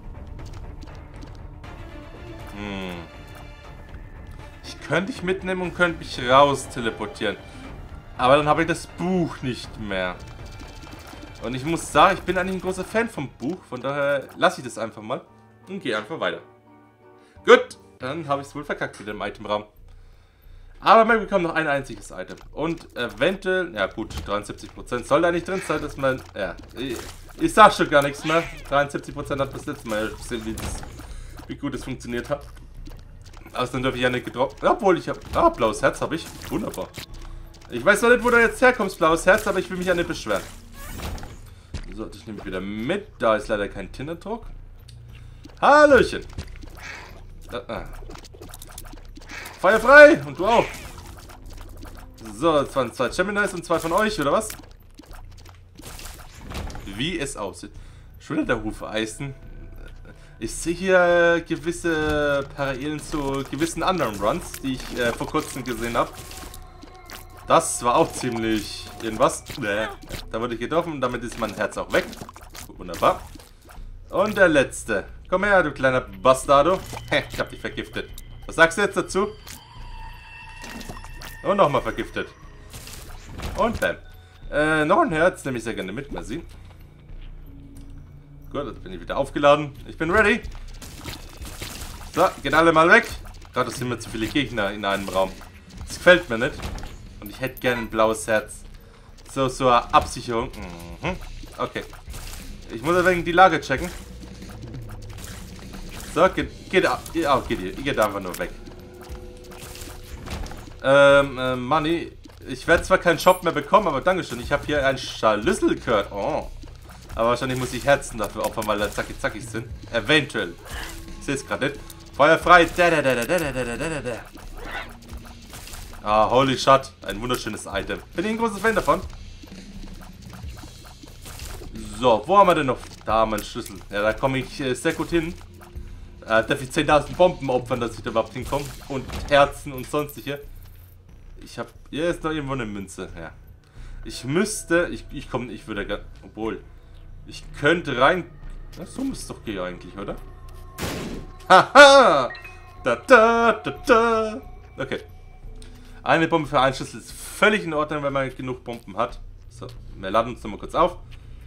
[SPEAKER 1] Hm. Ich könnte dich mitnehmen und könnte mich raus teleportieren. Aber dann habe ich das Buch nicht mehr. Und ich muss sagen, ich bin eigentlich ein großer Fan vom Buch. Von daher lasse ich das einfach mal und gehe einfach weiter. Gut, dann habe ich es wohl verkackt mit dem Itemraum. Aber wir bekommen noch ein einziges Item. Und eventuell, ja gut, dreiundsiebzig Prozent soll da nicht drin sein, dass man, ja, ich, ich sag schon gar nichts mehr. dreiundsiebzig Prozent hat das letzte Mal gesehen, wie, das, wie gut es funktioniert hat. Außerdem darf ich ja nicht gedroppt. Obwohl ich habe, ah, blaues Herz habe ich. Wunderbar. Ich weiß noch nicht, wo du jetzt herkommst, blaues Herz, aber ich will mich ja nicht beschweren. So, das nehme ich wieder mit. Da ist leider kein Tinterdruck. Hallöchen. Ah, ah. Feuer frei! Und du auch. So, das waren zwei Geminis und zwei von euch, oder was? Wie es aussieht. Schon wieder der Hufeisen. Ich sehe hier gewisse Parallelen zu gewissen anderen Runs, die ich äh, vor kurzem gesehen habe. Das war auch ziemlich irgendwas. Bäh. Da wurde ich getroffen und damit ist mein Herz auch weg. Wunderbar. Und der letzte. Komm her, du kleiner Bastardo. Heh, ich hab dich vergiftet. Was sagst du jetzt dazu? Und nochmal vergiftet. Und bam. Äh, noch ein Herz, nehme ich sehr gerne mit. Mal sehen. Gut, jetzt bin ich wieder aufgeladen. Ich bin ready. So, geht alle mal weg. Gerade sind mir zu viele Gegner in einem Raum. Das gefällt mir nicht. Und ich hätte gerne ein blaues Herz. So, so eine Absicherung. Mhm. Okay. Ich muss ein wenig die Lage checken. So, geht, geht, oh, geht ihr. Ihr geht einfach nur weg. Ähm, äh, Money. Ich werde zwar keinen Shop mehr bekommen, aber dankeschön. Ich habe hier ein Scharlüssel gehört. Oh. Aber wahrscheinlich muss ich Herzen dafür opfern, weil da zacki zackig sind. Eventuell. Ich sehe es gerade nicht. Feuer frei. Da, da, da, da, da, da, da, da, da. Ah, holy shit. Ein wunderschönes Item. Bin ich ein großer Fan davon. So, wo haben wir denn noch? Da haben wir einen Schlüssel. Ja, da komme ich äh, sehr gut hin. Äh, darf ich zehntausend Bomben opfern, dass ich da überhaupt hinkomme. Und Herzen und sonstige. Ich habe... Hier ist noch irgendwo eine Münze. Ja. Ich müsste... Ich, ich komme... Ich würde gar... Obwohl... Ich könnte rein... Ja, so müsste es doch gehen eigentlich, oder? Haha! Da, da, da, da. Okay. Eine Bombe für einen Schlüssel ist völlig in Ordnung, wenn man genug Bomben hat. So, wir laden uns nochmal kurz auf.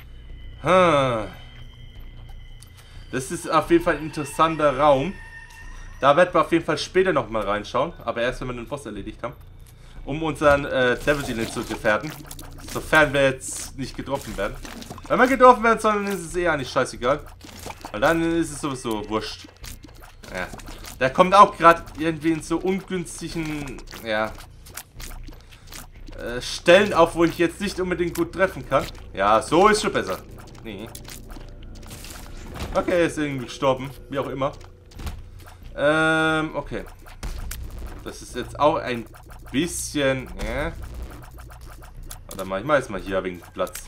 [SPEAKER 1] Das ist auf jeden Fall ein interessanter Raum. Da werden wir auf jeden Fall später nochmal reinschauen. Aber erst, wenn wir den Boss erledigt haben. Um unseren äh, Devil Dealer zu gefährden. Sofern wir jetzt nicht getroffen werden. Wenn wir getroffen werden sollen, ist es eh eigentlich scheißegal. Weil dann ist es sowieso wurscht. Ja. Der kommt auch gerade irgendwie in so ungünstigen, ja, äh, Stellen auf, wo ich jetzt nicht unbedingt gut treffen kann. Ja, so ist schon besser. Nee. Okay, er ist irgendwie gestorben. Wie auch immer. Ähm, okay. Das ist jetzt auch ein bisschen... Äh. Warte mal, ich mach jetzt mal hier wegen Platz.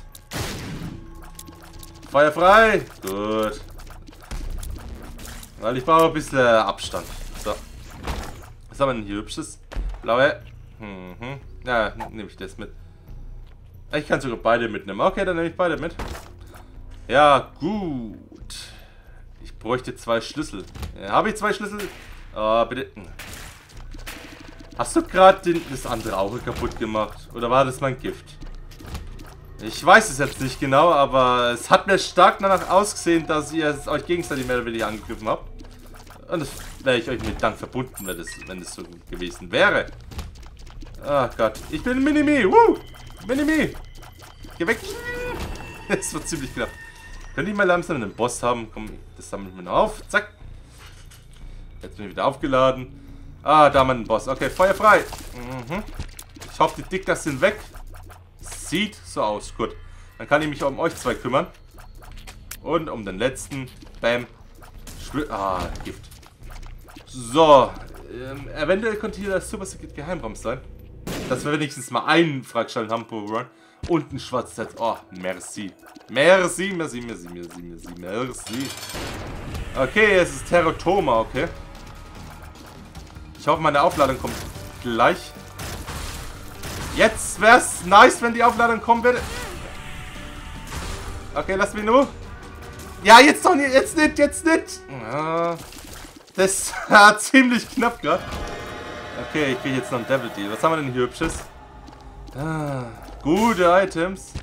[SPEAKER 1] Feuer frei! Gut. Weil ich brauche ein bisschen Abstand. So. Was haben wir denn hier hübsches? Blaue. Mhm. Ja, nehme ich das mit. Ich kann sogar beide mitnehmen. Okay, dann nehme ich beide mit. Ja, gut. Ich bräuchte zwei Schlüssel. Ja, habe ich zwei Schlüssel? Oh, bitte. Hast du gerade das andere Auge kaputt gemacht? Oder war das mein Gift? Ich weiß es jetzt nicht genau, aber es hat mir stark danach ausgesehen, dass ihr es euch gegenseitig mehr oder weniger angegriffen habt. Und das wäre ich euch mit Dank verbunden, wenn das, wenn das so gewesen wäre. Ach Gott, ich bin Minimi. Woo! Minimi! Geh weg! Das wird ziemlich knapp. Könnte ich mal langsam einen Boss haben? Komm, das sammelt mir noch auf. Zack. Jetzt bin ich wieder aufgeladen. Ah, da haben wir einen Boss. Okay, Feuer frei. Mhm. Ich hoffe, die Dickers sind weg. Sieht so aus. Gut. Dann kann ich mich um euch zwei kümmern. Und um den letzten. Bam. Spür ah, Gift. So. Ähm, eventuell könnte hier das Super Secret Geheimraum sein. Dass wir wenigstens mal einen Freigeschalten haben pro Run. Und ein schwarzes Herz. Oh, merci. Merci, merci, merci, merci, merci, merci. Okay, es ist Terrotoma, okay. Ich hoffe, meine Aufladung kommt gleich. Jetzt wäre es nice, wenn die Aufladung kommen würde. Okay, lass mich nur. Ja, jetzt doch nicht, jetzt nicht, jetzt nicht. Ja, das war ziemlich knapp gerade. Okay, ich kriege jetzt noch ein Devil Deal. Was haben wir denn hier hübsches? Ah, gute Items.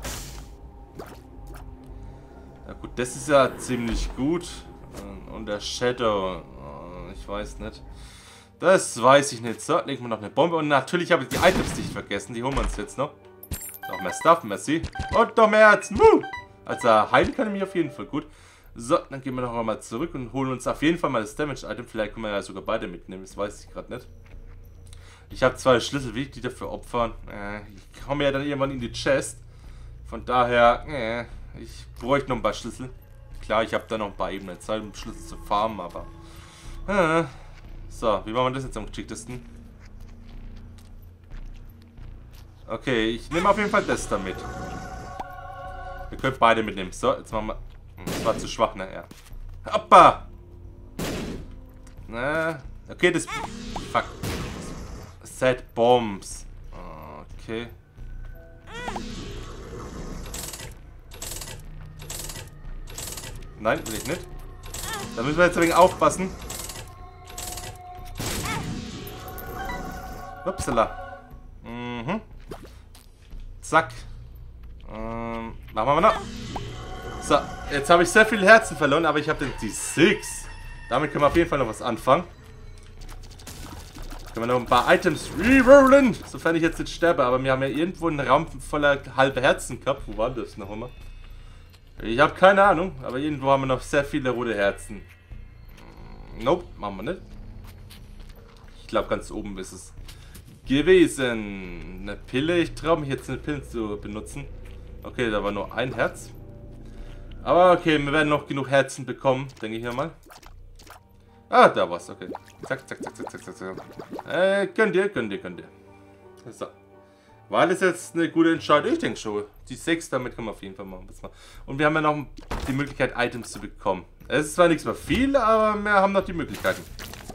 [SPEAKER 1] Ja gut, das ist ja ziemlich gut. Und der Shadow, ich weiß nicht. Das weiß ich nicht. So, legen wir noch eine Bombe. Und natürlich habe ich die Items nicht vergessen. Die holen wir uns jetzt noch. Noch mehr Stuff, merci. Und noch mehr Herzen. Woo! Also heilen kann ich mich auf jeden Fall gut. So, dann gehen wir noch einmal zurück und holen uns auf jeden Fall mal das Damage-Item. Vielleicht können wir ja sogar beide mitnehmen. Das weiß ich gerade nicht. Ich habe zwei Schlüssel. Will ich die dafür opfern? Äh, ich komme ja dann irgendwann in die Chest. Von daher, äh, ich bräuchte noch ein paar Schlüssel. Klar, ich habe da noch ein paar Ebenen Zeit, um Schlüssel zu farmen, aber... Äh, so, wie machen wir das jetzt am geschicktesten? Okay, ich nehme auf jeden Fall das damit. Wir können beide mitnehmen. So, jetzt machen wir... Das war zu schwach, ne? Ja. Hoppa! Na, okay, das... Fuck. Set Bombs. Okay. Nein, will ich nicht. Da müssen wir jetzt ein wenig aufpassen. Upsala. Mhm. Zack. Ähm, machen wir mal noch. So, jetzt habe ich sehr viele Herzen verloren, aber ich habe den D sechs. Damit können wir auf jeden Fall noch was anfangen. Können wir noch ein paar Items rerollen, sofern ich jetzt nicht sterbe. Aber wir haben ja irgendwo einen Raum voller halbe Herzen gehabt. Wo war das noch immer? Ich habe keine Ahnung, aber irgendwo haben wir noch sehr viele rote Herzen. Nope, machen wir nicht. Ich glaube, ganz oben ist es gewesen. Eine Pille, ich traue mich jetzt eine Pille zu benutzen. Okay, da war nur ein Herz. Aber okay, wir werden noch genug Herzen bekommen, denke ich mal. Ah, da war's, okay. Zack, zack, zack, zack, zack, zack, zack. Äh, könnt ihr, könnt ihr, könnt ihr. So. War das jetzt eine gute Entscheidung? Ich denke schon. Die sechs, damit können wir auf jeden Fall machen. Und wir haben ja noch die Möglichkeit, Items zu bekommen. Es ist zwar nichts mehr viel, aber wir haben noch die Möglichkeiten.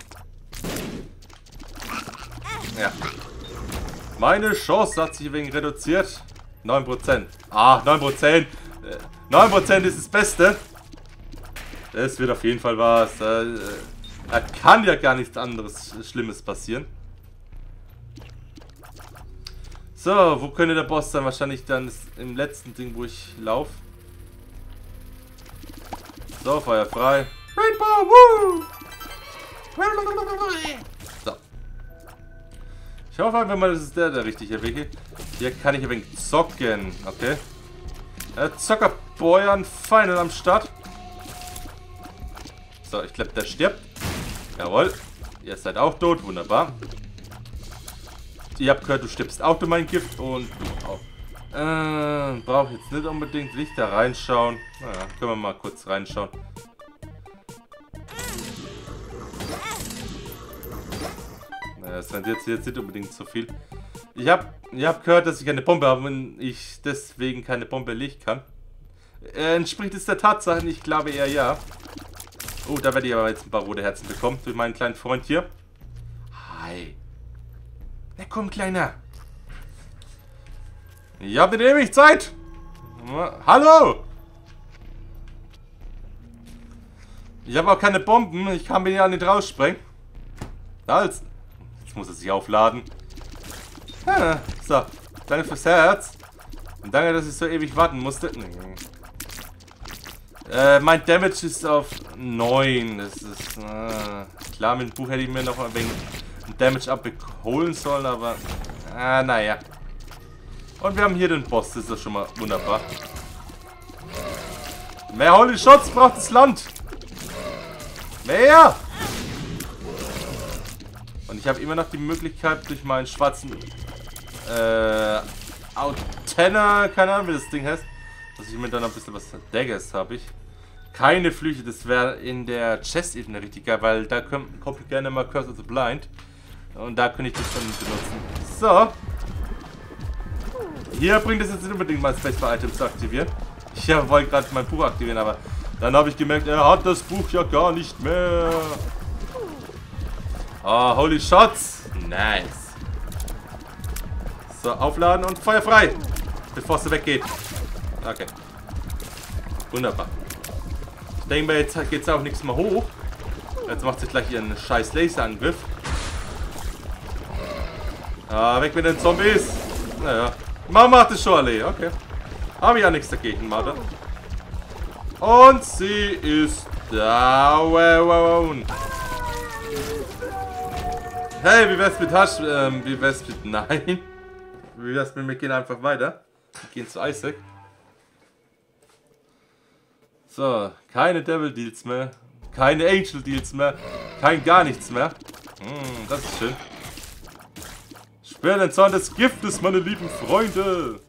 [SPEAKER 1] Ja. Meine Chance hat sich wegen reduziert. neun Prozent. Ah, neun Prozent. neun Prozent ist das Beste. Das wird auf jeden Fall was. Da kann ja gar nichts anderes Schlimmes passieren. So, wo könnte der Boss sein? Wahrscheinlich dann im letzten Ding, wo ich laufe. So, Feuer frei. Rainbow, woo! So. Ich hoffe einfach mal, das ist der, der richtige Weg. Hier kann ich ein wenig zocken. Okay. Äh, Zockerboy Final am Start. So, ich glaube, der stirbt. Jawohl. Ihr seid auch tot. Wunderbar. ihr habt gehört, du stirbst auch durch mein Gift und du auch. Äh, brauche jetzt nicht unbedingt Lichter reinschauen. Naja, können wir mal kurz reinschauen. Naja, das rendiert sich jetzt nicht unbedingt so viel. Ich hab, ihr habt gehört, dass ich eine Bombe habe und ich deswegen keine Bombe legen kann. Äh, entspricht es der Tatsache? Ich glaube eher ja. Oh, da werde ich aber jetzt ein paar rote Herzen bekommen durch meinen kleinen Freund hier. Hi. Na komm, Kleiner. Ich habe nicht ewig Zeit. Hallo. Ich habe auch keine Bomben. Ich kann mir ja nicht raussprengen. Als. Jetzt muss er sich aufladen. Ah, so. Danke fürs Herz. Und danke, dass ich so ewig warten musste. Äh, mein Damage ist auf neun. Das ist. Äh, klar, mit dem Buch hätte ich mir noch ein wenig Damage abholen sollen, aber. Ah, naja. Und wir haben hier den Boss. Das ist doch schon mal wunderbar. Mehr Holy Shots braucht das Land. Mehr! Und ich habe immer noch die Möglichkeit, durch meinen schwarzen äh, Outenner, keine Ahnung, wie das Ding heißt, dass ich mir dann noch ein bisschen was Daggers habe ich. Keine Flüche, das wäre in der Chest-Ebene richtig geil, weil da kommt, kommt gerne mal Curse of the Blind. Und da könnte ich das dann benutzen. So. Hier bringt es jetzt nicht unbedingt mal Spacebar-Items zu aktivieren. Ich ja, wollte gerade mein Buch aktivieren, aber dann habe ich gemerkt, er hat das Buch ja gar nicht mehr. Oh, Holy Shots. Nice. So, aufladen und Feuer frei. Bevor es weggeht. Okay. Wunderbar. Ich denke mal, jetzt geht es auch nichts mehr hoch. Jetzt macht sie gleich ihren scheiß Laserangriff. Ah, weg mit den Zombies. Naja. Mama macht es schon alle. Okay. Habe ich ja nichts dagegen, Mother. Und sie ist down. Hey, wie wär's mit Hasch? Ähm, wie wär's mit... Nein. Wie wär's mit... Wir gehen einfach weiter. Wir gehen zu Isaac. So, keine Devil Deals mehr. Keine Angel Deals mehr. Kein gar nichts mehr. Hm, das ist schön. Spür den Zorn des Giftes, meine lieben Freunde.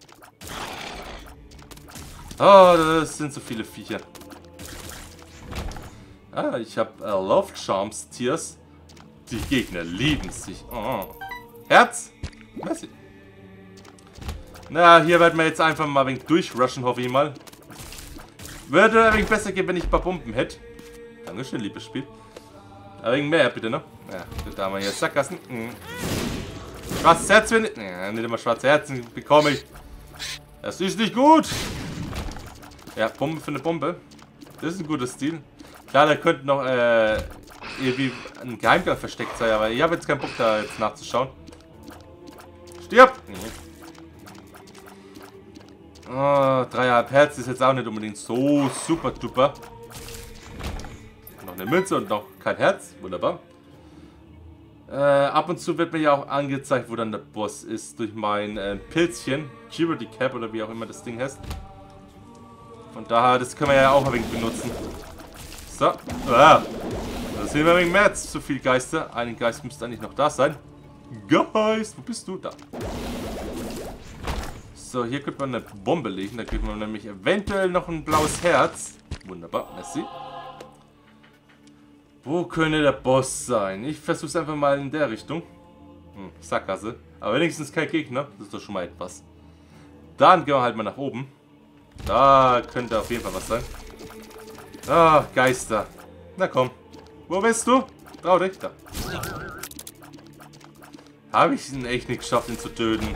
[SPEAKER 1] Oh, das sind so viele Viecher. Ah, ich habe uh, Love Charms Tiers. Die Gegner lieben sich. Oh. Herz? Merci. Na, hier werden wir jetzt einfach mal ein wenig durchrushen, hoffe ich mal. Würde ein wenig besser gehen, wenn ich ein paar Bomben hätte. Dankeschön, liebes Spiel. Ein wenig mehr, bitte, ne? Ja, da haben wir hier Sackgassen. Mhm. Schwarzes Herz, wenn ich... Ja, nicht immer schwarze Herzen bekomme ich. Das ist nicht gut. Ja, Bombe für eine Bombe. Das ist ein guter Stil. Klar, da könnte noch äh, irgendwie ein Geheimgang versteckt sein, aber ich habe jetzt keinen Bock, da jetzt nachzuschauen. Stirb! Oh, dreieinhalb Herz ist jetzt auch nicht unbedingt so super duper. Noch eine Münze und noch kein Herz. Wunderbar. Äh, ab und zu wird mir ja auch angezeigt, wo dann der Boss ist, durch mein äh, Pilzchen. Purity Cap oder wie auch immer das Ding heißt. Von daher, das können wir ja auch ein wenig benutzen. So. Ah. Da sehen wir ein wenig mehr. Jetzt zu viel Geister. Ein Geist müsste eigentlich noch da sein. Geist, wo bist du? Da. So, hier könnte man eine Bombe legen. Da kriegt man nämlich eventuell noch ein blaues Herz. Wunderbar, merci. Wo könnte der Boss sein? Ich versuche es einfach mal in der Richtung. Hm, Sackgasse. Aber wenigstens kein Gegner. Das ist doch schon mal etwas. Dann gehen wir halt mal nach oben. Da könnte auf jeden Fall was sein. Ah, Geister. Na komm. Wo bist du? Trau dich da. Habe ich ihn echt nicht geschafft, ihn zu töten.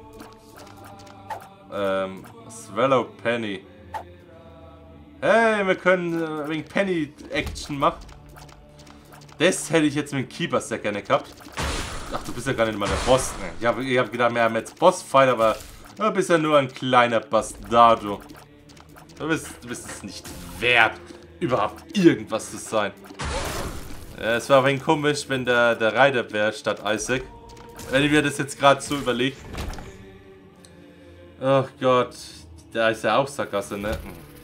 [SPEAKER 1] Ähm, Swallow Penny. Hey, wir können äh, wegen Penny Action machen. Das hätte ich jetzt mit dem Keeper sehr gerne gehabt. Ach, du bist ja gar nicht mal der Boss. Ne? Ich habe hab gedacht, wir haben jetzt Bossfight, aber du bist ja nur ein kleiner Bastardo. Du bist, du bist es nicht wert, überhaupt irgendwas zu sein. Ja, es war ein wenig komisch, wenn der, der Reiter wäre statt Isaac. Wenn ich mir das jetzt gerade so überlege. Ach Gott, da ist ja auch Sackgasse, ne?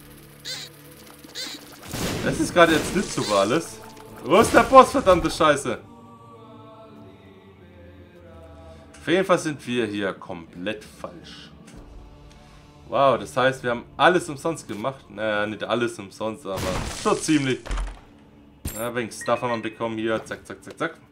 [SPEAKER 1] Das ist gerade jetzt nicht so alles. Wo ist der Boss, verdammte Scheiße? jeden Fall sind wir hier komplett falsch. Wow, das heißt, wir haben alles umsonst gemacht. Naja, nicht alles umsonst, aber schon ziemlich. Ja, wegen Stuff haben wir bekommen hier. Zack, zack, zack, zack.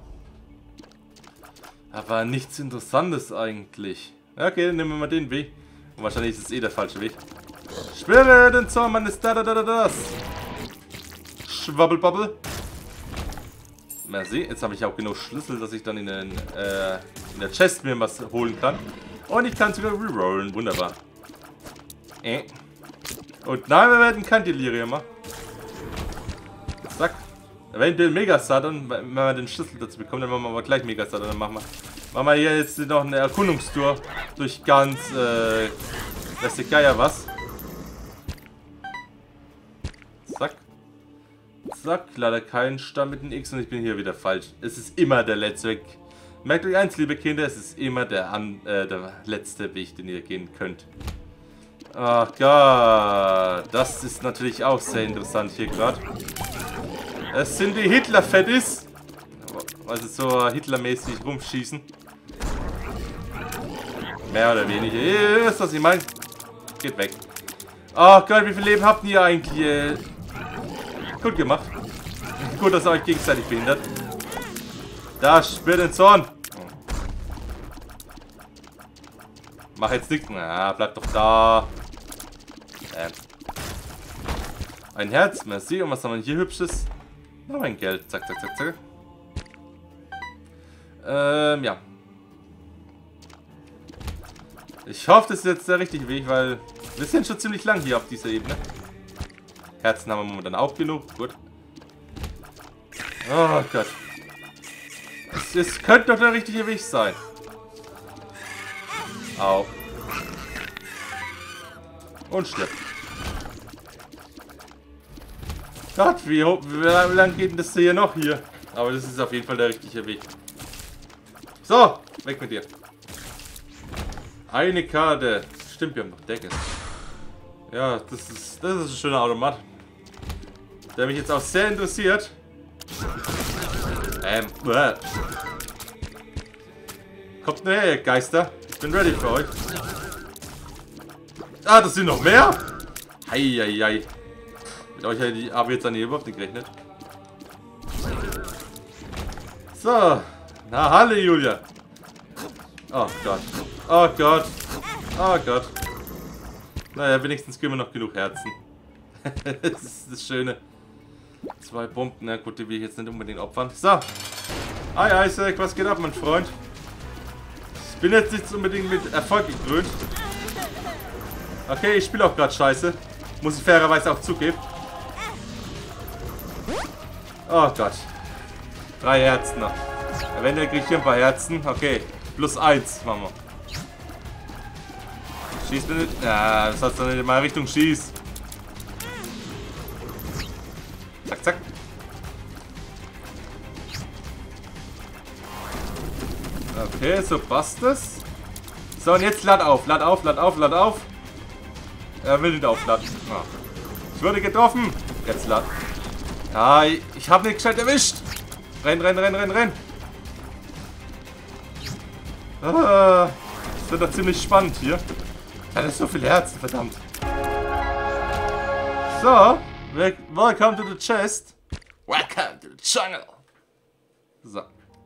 [SPEAKER 1] Aber nichts Interessantes eigentlich. Okay, dann nehmen wir mal den Weg. Und wahrscheinlich ist es eh der falsche Weg. Schwere den Zorn meines da da da da das. Schwabbelbabbel. Merci. Jetzt habe ich auch genug Schlüssel, dass ich dann in, den, äh, in der Chest mir was holen kann. Und ich kann sogar rerollen. Wunderbar. Äh. Und nein, wir werden kein Delirium machen. Zack. Eventuell Megasaturn, wenn wir den Schlüssel dazu bekommen, dann machen wir aber gleich Megasaturn. Dann machen wir, machen wir hier jetzt noch eine Erkundungstour durch ganz, äh, weiß der Geier was. Zack. Zack, leider kein Stamm mit dem X und ich bin hier wieder falsch. Es ist immer der letzte Weg. Merkt euch eins, liebe Kinder, es ist immer der, an, äh, der letzte Weg, den ihr gehen könnt. Ach Gott, das ist natürlich auch sehr interessant hier gerade. Es sind die Hitler-Fettis. Also so Hitlermäßig rumschießen. Mehr oder weniger. Ihr wisst, was ich meine. Geht weg. Oh Gott, wie viel Leben habt ihr eigentlich? Gut gemacht. Gut, dass ihr euch gegenseitig behindert. Da, spür den Zorn. Mach jetzt nichts. Na, bleib doch da. Ähm. Ein Herz, merci. Und was haben wir hier Hübsches? Noch ein Geld. Zack, zack, zack, zack. Ähm, ja. Ich hoffe, das ist jetzt der richtige Weg, weil wir sind schon ziemlich lang hier auf dieser Ebene. Herzen haben wir momentan auch genug. Gut. Oh Gott. Es, es könnte doch der richtige Weg sein. Au. Und schlepp. Gott, wie, wie lang geht denn das hier noch hier? Aber das ist auf jeden Fall der richtige Weg. So, weg mit dir. Eine Karte. Stimmt, wir haben noch Decke. Ja, das ist, das ist ein schöner Automat. Der mich jetzt auch sehr interessiert. Ähm, äh. Kommt nur her, Geister. Ich bin ready für euch. Ah, das sind noch mehr? Heieiei. Mit euch habe ich jetzt an überhaupt nicht gerechnet. So. Na, hallo, Julia. Oh Gott. Oh Gott. Oh Gott. Naja, wenigstens kriegen wir noch genug Herzen. Das ist das Schöne. Zwei Bomben. Na gut, die will ich jetzt nicht unbedingt opfern. So. Hi Isaac, was geht ab, mein Freund? Ich bin jetzt nicht unbedingt mit Erfolg gekrönt. Okay, ich spiele auch gerade scheiße. Muss ich fairerweise auch zugeben. Oh Gott. Drei Herzen noch. Eventuell kriege ich hier ein paar Herzen. Okay. Plus eins machen wir. Schieß mir nicht. Ja, das heißt doch nicht in meine Richtung schieß. Zack, zack. Okay, so passt es. So, und jetzt lad auf, lad auf, lad auf, lad auf. Er will nicht aufladen. Ah. Ich wurde getroffen. Jetzt lad. Ja, ich habe nicht gescheit erwischt. Renn, renn, renn, renn, renn. Ah, das wird doch ziemlich spannend hier. Da ist so viel Herzen, verdammt. So, welcome to the chest. Welcome to the jungle. So.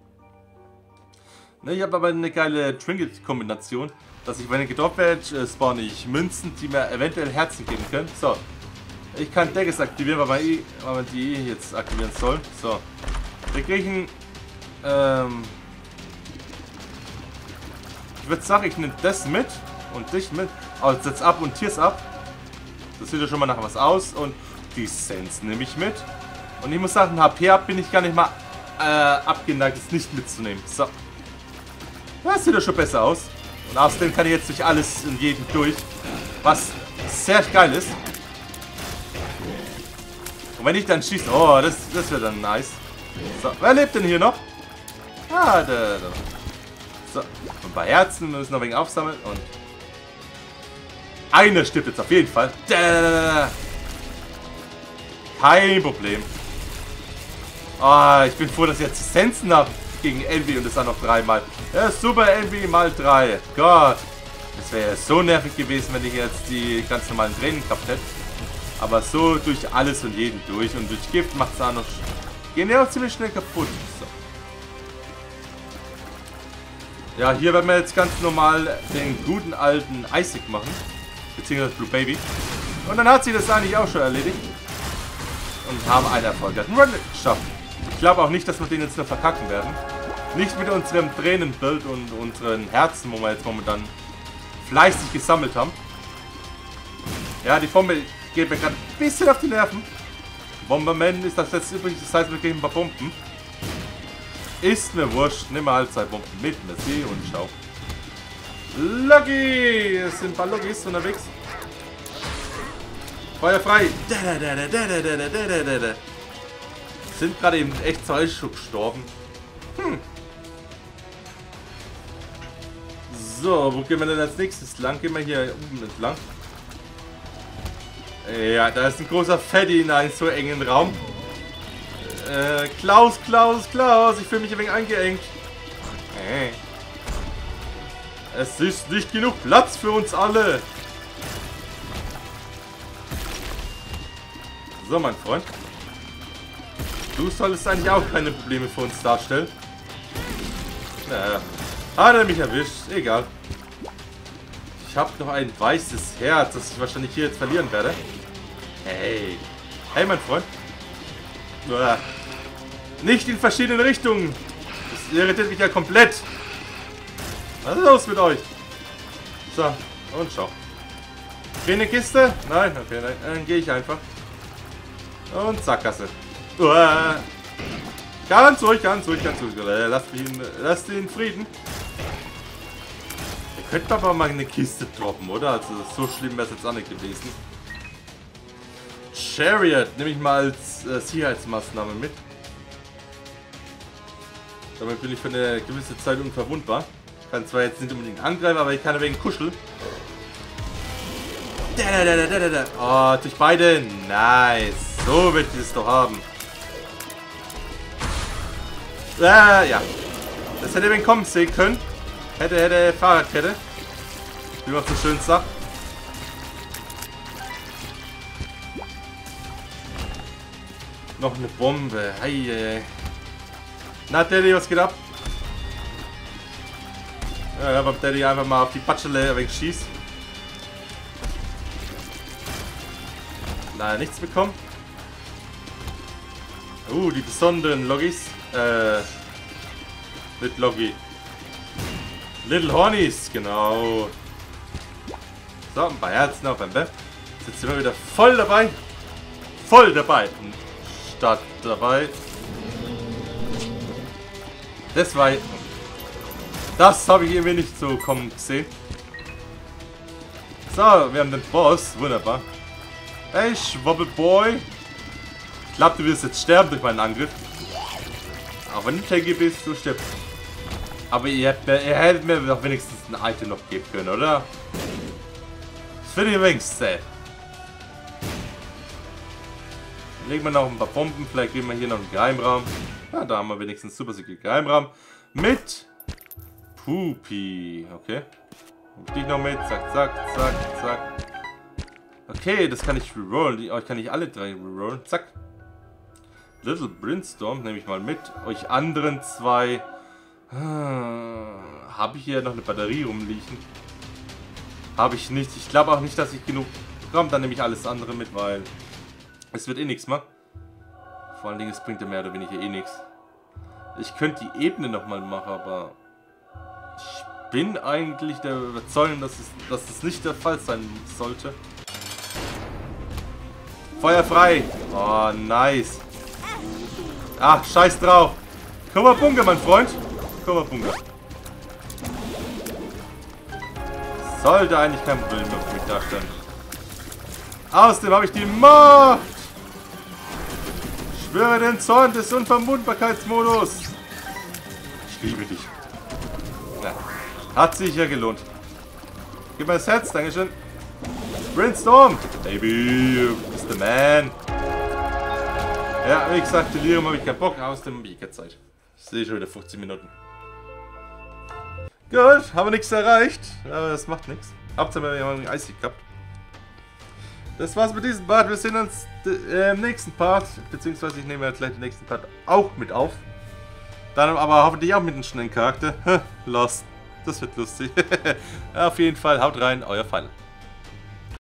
[SPEAKER 1] Ne, ich habe aber eine geile Trinket-Kombination, dass ich, wenn ich gedroppt werde, spawne ich Münzen, die mir eventuell Herzen geben können. So. Ich kann Deckes aktivieren, weil wir, weil wir die jetzt aktivieren sollen. So. Wir kriegen. Ähm. Ich würde sagen, ich nehme das mit und dich mit. Also setz ab und Tiers ab. Das sieht ja schon mal nach was aus. Und die Sense nehme ich mit. Und ich muss sagen, H P ab bin ich gar nicht mal äh, abgeneigt, es nicht mitzunehmen. So. Das sieht ja schon besser aus. Und außerdem kann ich jetzt durch alles und jeden durch. Was sehr geil ist. Und wenn ich dann schieße, oh, das, das wird dann nice. So, wer lebt denn hier noch? Ah, da, da. So, ein paar Herzen, wir müssen noch ein wenig aufsammeln und einer stirbt jetzt auf jeden Fall. Da. Kein Problem. Oh, ich bin froh, dass ich jetzt Essenzen habe. gegen Envy und das dann noch dreimal. Ja, super Envy mal drei. Gott. Das wäre ja so nervig gewesen, wenn ich jetzt die ganz normalen Tränen gehabt hätte. Aber so durch alles und jeden durch. Und durch Gift macht es auch noch... Gehen ja auch ziemlich schnell kaputt. So. Ja, hier werden wir jetzt ganz normal den guten alten Isaac machen. Beziehungsweise Blue Baby. Und dann hat sie das eigentlich auch schon erledigt. Und haben einen erfolgreichen Run geschafft. Ich glaube auch nicht, dass wir den jetzt noch verkacken werden. Nicht mit unserem Tränenbild und unseren Herzen, wo wir jetzt momentan fleißig gesammelt haben. Ja, die Bombe geht mir gerade ein bisschen auf die Nerven. Bomberman ist das jetzt übrigens, das heißt, wir kriegen ein paar Bomben. Ist mir wurscht, nimm mal halt zwei Bomben mit, merci und schau. Lucky! Es sind ein paar Luggis unterwegs. Feuer frei! Sind gerade eben echt zwei Stück gestorben. Hm. So, wo gehen wir denn als nächstes lang? Gehen wir hier oben entlang. Ja, da ist ein großer Fatty in einem so engen Raum. Äh, Klaus, Klaus, Klaus, ich fühle mich ein wenig eingeengt. Hey. Es ist nicht genug Platz für uns alle. So, mein Freund. Du solltest eigentlich auch keine Probleme für uns darstellen. Naja. Hat er mich erwischt. Egal. Ich habe noch ein weißes Herz, das ich wahrscheinlich hier jetzt verlieren werde. Hey. Hey, mein Freund. Uah. Nicht in verschiedene Richtungen. Das irritiert mich ja komplett. Was ist los mit euch? So, und schau. Keine Kiste? Nein, okay, nein. Dann gehe ich einfach. Und Sackgasse. Uah. Ganz ruhig, ganz ruhig, ganz ruhig. Lasst ihn, lasst ihn in Frieden. Ihr könnt aber mal eine Kiste droppen, oder? Also so schlimm wäre es jetzt auch nicht gewesen. Chariot nehme ich mal als äh, Sicherheitsmaßnahme mit. Damit bin ich für eine gewisse Zeit unverwundbar. Kann zwar jetzt nicht unbedingt angreifen, aber ich kann ein wenig kuscheln. Oh, durch beide. Nice. So will ich es doch haben. Ah, ja. Das hätte wenn kommen sehen können. Hätte, hätte, Fahrradkette. Wie man so schön sagt. Noch eine Bombe. Hey, hey. Na, Daddy, was geht ab? Ja, beim Daddy einfach mal auf die Patschele wegschießt. Nein, nichts bekommen. Uh, die besonderen Loggis. Äh. Mit Loggi. Little Hornies, genau. So, ein paar Herzen auf ein Bett. Jetzt sind wir wieder voll dabei. Voll dabei. Statt dabei. Das war... Das habe ich irgendwie nicht so kommen gesehen. So, wir haben den Boss. Wunderbar. Hey, Schwobbelboy. Ich glaube, du wirst jetzt sterben durch meinen Angriff. Auch wenn du tanky bist, du stirbst. Aber ihr, habt, ihr hättet mir doch wenigstens ein Item noch geben können, oder? Das finde ich übrigens sad. Legen wir noch ein paar Bomben. Vielleicht geben wir hier noch einen Geheimraum. Ja, da haben wir wenigstens super Secret Geheimraum. Mit Pupi. Okay. Nimm dich noch mit. Zack, zack, zack, zack. Okay, das kann ich rerollen. Ich kann nicht alle drei rerollen. Zack. Little Brindstorm nehme ich mal mit. Euch anderen zwei. Ah, habe ich hier noch eine Batterie rumliegen? Habe ich nicht. Ich glaube auch nicht, dass ich genug bekomme. Dann nehme ich alles andere mit, weil es wird eh nichts mehr. Vor allen Dingen, es bringt ja mehr oder weniger eh nichts. Ich könnte die Ebene nochmal machen, aber ich bin eigentlich der Überzeugung, dass es, dass es nicht der Fall sein sollte. Feuer frei! Oh, nice! Ach, scheiß drauf! Kummerbunga, mein Freund! Kummerbunga! Sollte eigentlich kein Problem mehr für mich darstellen. Außerdem habe ich die Macht! Schwöre den Zorn des Unverwundbarkeitsmodus! Ich liebe dich. Ja, hat sich ja gelohnt. Gib mir das Herz, dankeschön. Brindstorm! Baby, du bist der Man. Ja, wie gesagt, Delirium habe ich keinen Bock aus dem Mega-Zeit. Ich sehe schon wieder fünfzehn Minuten. Gut, haben wir nichts erreicht. Aber das macht nichts. Hauptsache wir haben ein Eisig gehabt. Das war's mit diesem Part. Wir sehen uns äh, im nächsten Part. Beziehungsweise ich nehme jetzt gleich den nächsten Part auch mit auf. Dann aber hoffentlich auch mit einem schnellen Charakter. Lost. Das wird lustig. Auf jeden Fall, haut rein, euer Final.